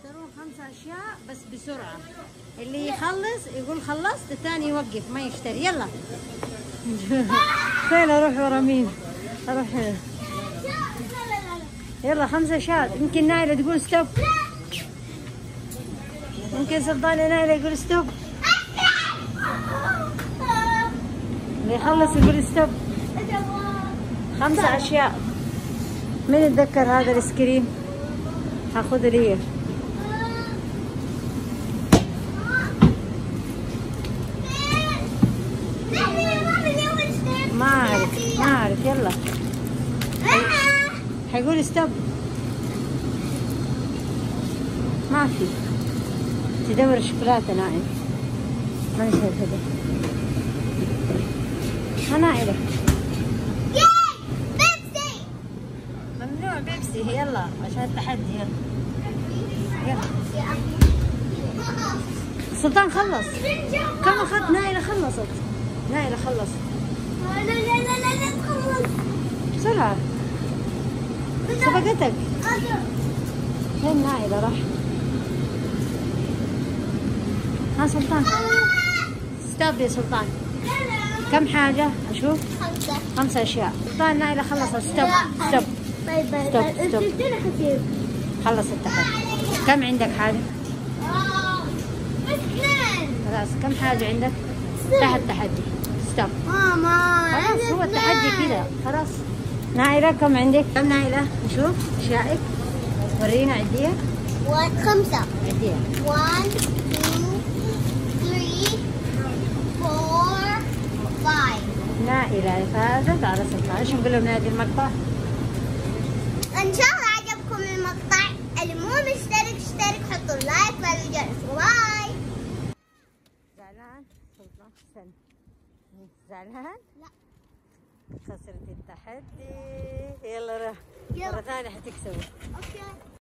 ترون 5 أشياء بس بسرعة، اللي يخلص يقول خلصت، الثاني يوقف ما يشتري. يلا فين أروح ورا مين؟ أروح هنا. يلا 5 أشياء. يمكن نايلة تقول ستوب، ممكن سلطان نايلة يقول ستوب، اللي يخلص يقول ستوب. 5 أشياء. مين يتذكر هذا الاسكريم؟ هاخذه لي. ما أعرف. يلا حيقول ستوب. ما في. تدور الشوكولاتة نائل. ما نشوف هذا. نائلة. ممنوع بيبسي. يلا عشان التحدي. يلا سلطان خلص. كم أخذت؟ نائلة خلصت. نائلة خلصت. لا تخلص بسرعة. سبقتك. فين نائلة راح؟ ها سلطان. ستوب يا سلطان. كم حاجة؟ أشوف. 5 أشياء. سلطان نائلة خلصت. ستوب. خلص التحدي. كم عندك حاجة؟ خلاص كم حاجة عندك؟ انتهى التحدي. ستوب. خلاص هو التحدي كذا. خلاص. نائلة كم عندك؟ كم نائلة؟ نشوف أشيائك. ورينا عديها. 5. عديها. 1 2 3 4 5. نائلة فازت على سلطان. ايش نقول لهم نادي المقطع؟ ان شاء الله عجبكم المقطع. اللي مو مشترك اشترك، حطوا لايك وفعلوا الجرس. باي. زعلان سلطان؟ استنى. زعلان؟ لا. خسرت التحدي. يلا روح. يلا. مرة ثانية حتكسبوا. اوكي.